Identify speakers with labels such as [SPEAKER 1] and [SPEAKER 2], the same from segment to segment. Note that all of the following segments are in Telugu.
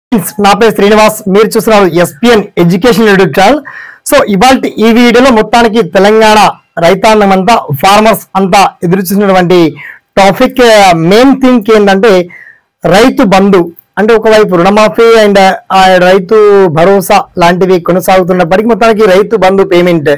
[SPEAKER 1] నా పేరు శ్రీనివాస్, మీరు చూస్తున్నారు S P N education YouTube channel. So ఇవాళ ఈ వీడియోలో మొత్తానికి తెలంగాణ రైతాంగం అంతా, ఫార్మర్స్ అంతా ఎదురు చూసినటువంటి టాపిక్ మెయిన్ థింగ్ ఏంటంటే రైతు బంధు. అంటే ఒకవైపు రుణమాఫీ అండ్ రైతు భరోసా లాంటివి కొనసాగుతున్నప్పటికీ మొత్తానికి రైతు బంధు పేమెంట్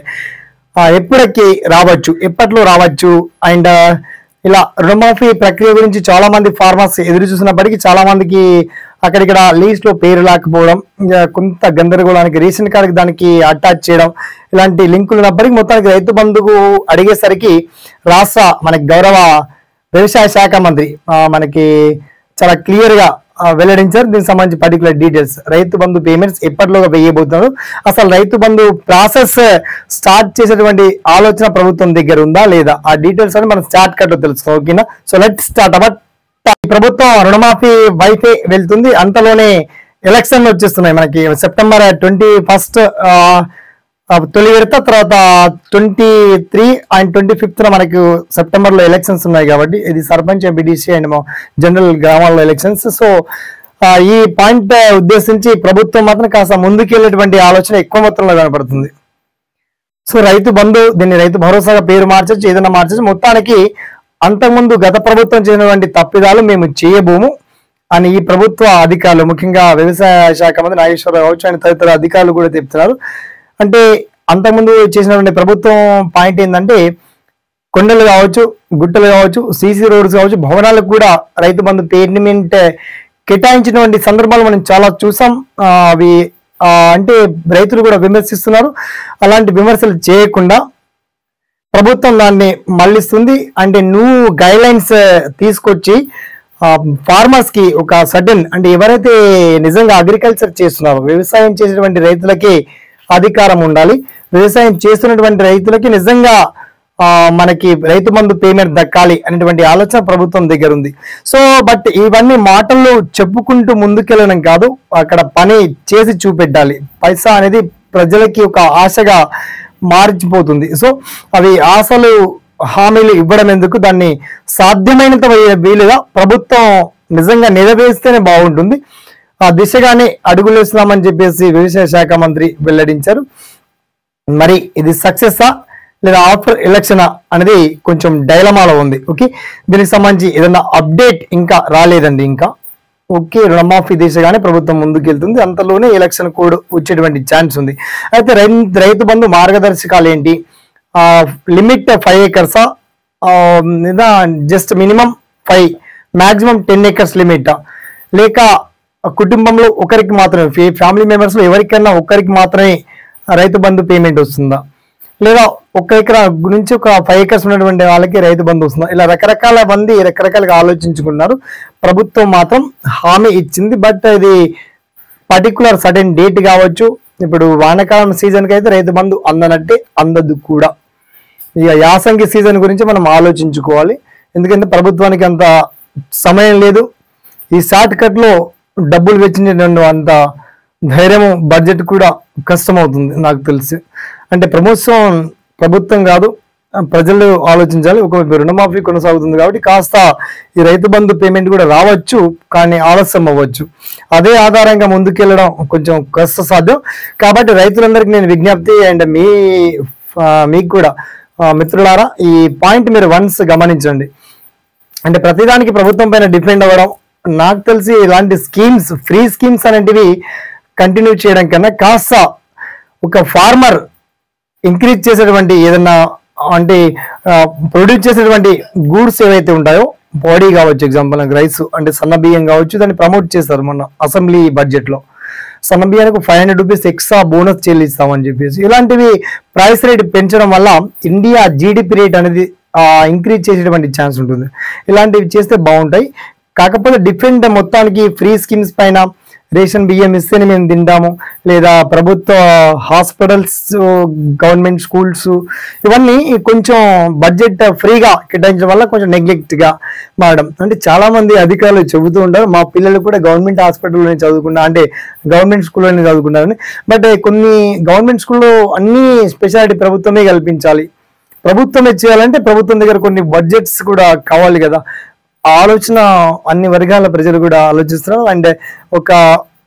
[SPEAKER 1] ఎప్పట్లో రావచ్చు అండ్ ఇలా రుణమాఫీ ప్రక్రియ గురించి చాలా మంది ఫార్మర్స్ ఎదురు చూసినప్పటికీ చాలా మందికి అక్కడిక్కడ లీస్ట్ లో పేరు లేకపోవడం, కొంత గందరగోళానికి రేషన్ కార్డుకి దానికి అటాచ్ చేయడం, ఇలాంటి లింకులు ఉన్నప్పటికీ మొత్తానికి రైతు బంధుకు అడిగేసరికి రాష్ట్ర మనకి గౌరవ వ్యవసాయ శాఖ మంత్రి మనకి చాలా క్లియర్ గా వెల్లడించారు. దీనికి సంబంధించి particular details, Rythu Bandhu payments ఎప్పటిలోగా వేయబోతున్నారు, అసలు రైతు బంధు ప్రాసెస్ స్టార్ట్ చేసేటువంటి ఆలోచన ప్రభుత్వం దగ్గర ఉందా లేదా, ఆ డీటెయిల్స్ అని మనం స్టార్ట్ కట్ లో తెలుసుకో. ఓకేనా? సో లెట్ స్టార్ట్ అబౌట్ ప్రభుత్వం రుణమాఫీ వైపే వెళ్తుంది. అంతలోనే ఎలక్షన్లు వచ్చేస్తున్నాయి మనకి. సెప్టెంబర్ 21 తొలి విడత, తర్వాత 23 అండ్ 25 మనకు సెప్టెంబర్ లో ఎలక్షన్స్ ఉన్నాయి. కాబట్టి ఇది సర్పంచ్, ఎంపీటీసీ అండ్ జనరల్ గ్రామాల్లో ఎలక్షన్స్. సో ఈ పాయింట్ ఉద్దేశించి ప్రభుత్వం మాత్రం కాస్త ముందుకెళ్ళేటువంటి ఆలోచన ఎక్కువ మొత్తంలో కనపడుతుంది. సో రైతు బంధు, దీన్ని రైతు భరోసాగా పేరు మార్చచ్చు, ఏదైనా మార్చచ్చు. మొత్తానికి అంతకుముందు గత ప్రభుత్వం చేసినటువంటి తప్పిదాలు మేము చేయబోము అని ఈ ప్రభుత్వ అధికారులు, ముఖ్యంగా వ్యవసాయ శాఖ మంత్రి నాగేశ్వరరావు కావచ్చు అండ్ తదితర అధికారులు కూడా చెప్తున్నారు. అంటే అంతకుముందు చేసినటువంటి ప్రభుత్వం పాయింట్ ఏంటంటే కొండలు కావచ్చు, గుట్టలు కావచ్చు, సీసీ రోడ్స్ కావచ్చు, భవనాలకు కూడా రైతు బంధు పేమెంట్ కేటాయించినటువంటి సందర్భాలు మనం చాలా చూసాం. అవి అంటే రైతులు కూడా విమర్శిస్తున్నారు. అలాంటి విమర్శలు చేయకుండా ప్రభుత్వం దాన్ని మళ్ళిస్తుంది. అంటే న్యూ గైడ్ లైన్స్ తీసుకొచ్చి ఫార్మర్స్ కి ఒక సడన్, అంటే ఎవరైతే నిజంగా అగ్రికల్చర్ చేస్తున్నారో, వ్యవసాయం చేసేటువంటి రైతులకి అధికారం ఉండాలి. వ్యవసాయం చేస్తున్నటువంటి రైతులకి నిజంగా మనకి రైతు బంధు పేమెంట్ దక్కాలి అనేటువంటి ఆలోచన ప్రభుత్వం దగ్గర ఉంది. సో బట్ ఇవన్నీ మాటల్లో చెప్పుకుంటూ ముందుకెళ్ళడం కాదు, అక్కడ పని చేసి చూపెట్టాలి. పైసా అనేది ప్రజలకి ఒక ఆశగా మార్చిపోతుంది. సో అవి ఆశలు, హామీలు ఇవ్వడం ఎందుకు, దాన్ని సాధ్యమైనంత వీలుగా ప్రభుత్వం నిజంగా నెరవేర్స్తేనే బాగుంటుంది. ఆ దిశగానే అడుగులేస్తున్నామని చెప్పేసి వ్యవసాయ శాఖ మంత్రి వెల్లడించారు. మరి ఇది సక్సెస్సా లేదా ఆఫ్టర్ ఎలక్షన్ అనేది కొంచెం డైలమాలో ఉంది. ఓకే, దీనికి సంబంధించి ఏదైనా అప్డేట్ ఇంకా రాలేదండి. ఇంకా ఓకే, రుణమాఫీ దిశగానే ప్రభుత్వం ముందుకెళ్తుంది. అంతలోనే ఎలక్షన్ కోడ్ వచ్చేటువంటి ఛాన్స్ ఉంది. అయితే రైతు బంధు మార్గదర్శకాలు ఏంటి, లిమిట్ 5 acres లేదా just minimum 5, maximum 10 acres limit, లేక కుటుంబంలో ఒకరికి మాత్రమే, ఫ్యామిలీ మెంబర్స్ లో ఎవరికైనా ఒక్కరికి మాత్రమే రైతు బంధు పేమెంట్ వస్తుందా, లేదా 1 ఎకరా నుంచి ఒక 5 acres ఉన్నటువంటి వాళ్ళకి రైతు బంధు వస్తుందా, ఇలా రకరకాల మంది రకరకాలుగా ఆలోచించుకున్నారు. ప్రభుత్వం మాత్రం హామీ ఇచ్చింది. బట్ ఇది పర్టికులర్ సడన్ డేట్ కావచ్చు. ఇప్పుడు వానాకాలం సీజన్కి అయితే రైతు బంధు అందనట్టే, అందదు కూడా. ఇక యాసంగి సీజన్ గురించి మనం ఆలోచించుకోవాలి. ఎందుకంటే ప్రభుత్వానికి అంత సమయం లేదు. ఈ షార్ట్ కట్ లో డబ్బులు వెచ్చించేటువంటి అంత ధైర్యము, బడ్జెట్ కూడా కష్టమవుతుంది నాకు తెలిసి. అంటే ప్రభుత్వం కాదు, ప్రజలు ఆలోచించాలి. ఒకవైపు రుణమాఫీ కొనసాగుతుంది కాబట్టి కాస్త ఈ రైతు బంధు పేమెంట్ కూడా రావచ్చు, కానీ ఆలస్యం అవ్వచ్చు. అదే ఆధారంగా ముందుకెళ్ళడం కొంచెం కష్టసాధ్యం. కాబట్టి రైతులందరికీ నేను విజ్ఞప్తి, అండ్ మీకు కూడా మిత్రులారా, ఈ పాయింట్ మీరు వన్స్ గమనించండి. అంటే ప్రతిదానికి ప్రభుత్వం పైన డిపెండ్ అవ్వడం, నాకు తెలిసి ఇలాంటి స్కీమ్స్, ఫ్రీ స్కీమ్స్ అనేటివి కంటిన్యూ చేయడం కన్నా కాస్త ఒక ఫార్మర్ ఇంక్రీజ్ చేసేటువంటి ఏదన్నా, అంటే ప్రొడ్యూస్ చేసేటువంటి గూడ్స్ ఏవైతే ఉంటాయో, బాడీ కావచ్చు, ఎగ్జాంపుల్ రైస్ అంటే సన్న బియ్యం కావచ్చు, దాన్ని ప్రమోట్ చేస్తారు మొన్న అసెంబ్లీ బడ్జెట్ లో. సన్న బియ్యానికి 500 రూపీస్ ఎక్స్ట్రా బోనస్ చెల్లిస్తామని చెప్పేసి, ఇలాంటివి ప్రైస్ రేట్ పెంచడం వల్ల ఇండియా జీడిపి రేట్ అనేది ఇంక్రీజ్ చేసేటువంటి ఛాన్స్ ఉంటుంది. ఇలాంటివి చేస్తే బాగుంటాయి. కాకపోతే డిఫరెంట్ మొత్తానికి ఫ్రీ స్కీమ్స్ పైన, రేషన్ బియ్యం ఇస్తేనే మేము తింటాము, లేదా ప్రభుత్వ హాస్పిటల్స్, గవర్నమెంట్ స్కూల్స్, ఇవన్నీ కొంచెం బడ్జెట్ ఫ్రీగా కేటాయించడం వల్ల కొంచెం నెగ్లెక్ట్ గా మారడం. అంటే చాలా మంది అధికారులు చెబుతూ ఉంటారు, మా పిల్లలు కూడా గవర్నమెంట్ హాస్పిటల్లోనే చదువుకున్నా, అంటే గవర్నమెంట్ స్కూల్లోనే చదువుకున్నారని. బట్ కొన్ని గవర్నమెంట్ స్కూల్లో అన్ని స్పెషాలిటీ ప్రభుత్వమే కల్పించాలి. ప్రభుత్వమే చేయాలంటే ప్రభుత్వం దగ్గర కొన్ని బడ్జెట్స్ కూడా కావాలి కదా. ఆలోచన అన్ని వర్గాల ప్రజలు కూడా ఆలోచిస్తున్నారు. అండ్ ఒక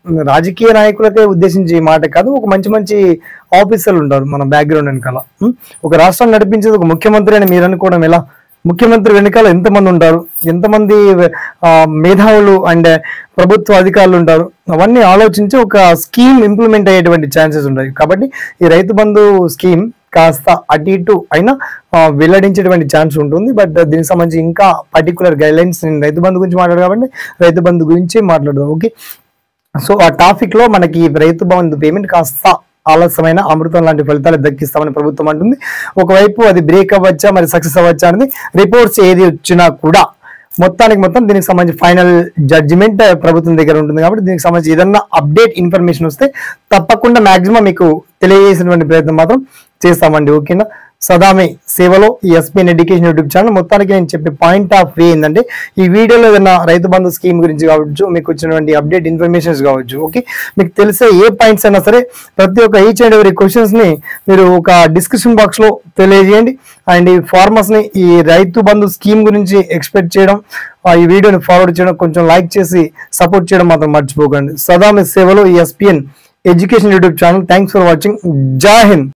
[SPEAKER 1] రాజకీయ నాయకులకే ఉద్దేశించి ఈ మాట కాదు, ఒక మంచి మంచి ఆఫీసర్లు ఉంటారు మన బ్యాక్గ్రౌండ్ వెనకాల. ఒక రాష్ట్రాన్ని నడిపించేది ఒక ముఖ్యమంత్రి అని మీరు అనుకోవడం ఎలా? ముఖ్యమంత్రి వెనకాల ఎంతమంది ఉంటారు, ఎంతమంది మేధావులు అండ్ ప్రభుత్వ అధికారులు ఉంటారు, అవన్నీ ఆలోచించి ఒక స్కీమ్ ఇంప్లిమెంట్ అయ్యేటువంటి ఛాన్సెస్ ఉంటాయి. కాబట్టి ఈ రైతు బంధు స్కీమ్ కాస్త అటు ఇటు అయినా వెల్లడించేటువంటి ఛాన్స్ ఉంటుంది. బట్ దీనికి సంబంధించి ఇంకా పర్టికులర్ గైడ్ లైన్స్, నేను రైతు బంధు గురించి మాట్లాడు కాబట్టి రైతు బంధు గురించి మాట్లాడదాం. ఓకే, సో ఆ టాపిక్ లో మనకి రైతు బంధు పేమెంట్ కాస్త ఆలస్యమైన అమృతం లాంటి ఫలితాలు దక్కిస్తామని ప్రభుత్వం అంటుంది. ఒకవైపు అది బ్రేక్ అవ్వచ్చా, మరి సక్సెస్ అవ్వచ్చా అనేది రిపోర్ట్స్ ఏది వచ్చినా కూడా మొత్తం దీనికి సంబంధించి ఫైనల్ జడ్జిమెంట్ ప్రభుత్వం దగ్గర ఉంటుంది. కాబట్టి దీనికి సంబంధించి ఏదన్నా అప్డేట్ ఇన్ఫర్మేషన్ వస్తే తప్పకుండా మాక్సిమం మీకు తెలియజేసినటువంటి ప్రయత్నం మాత్రం చేస్తామండి. ఓకేనా? సదామే సేవలో ఈ ఎస్పీఎన్ ఎడ్యుకేషన్ యూట్యూబ్ ఛానల్. మొత్తానికి నేను చెప్పే పాయింట్ ఆఫ్ వ్యూ ఏంటంటే, ఈ వీడియోలో ఏదైనా రైతు బంధు స్కీమ్ గురించి కావచ్చు, మీకు వచ్చినటువంటి అప్డేట్ ఇన్ఫర్మేషన్స్ కావచ్చు, ఓకే, మీకు తెలిసే ఏ పాయింట్స్ అయినా సరే ప్రతి ఒక్క ఈచ్ అండ్ ఎవరీ క్వశ్చన్స్ ని మీరు ఒక డిస్క్రిప్షన్ బాక్స్ లో తెలియజేయండి. అండ్ ఈ ఫార్మర్స్ ని ఈ రైతు బంధు స్కీమ్ గురించి ఎక్స్పెక్ట్ చేయడం, ఈ వీడియోని ఫార్వర్డ్ చేయడం, కొంచెం లైక్ చేసి సపోర్ట్ చేయడం మాత్రం మర్చిపోకండి. సదామే సేవలో ఈ S P N education YouTube channel. Thanks for watching. Jai Hind.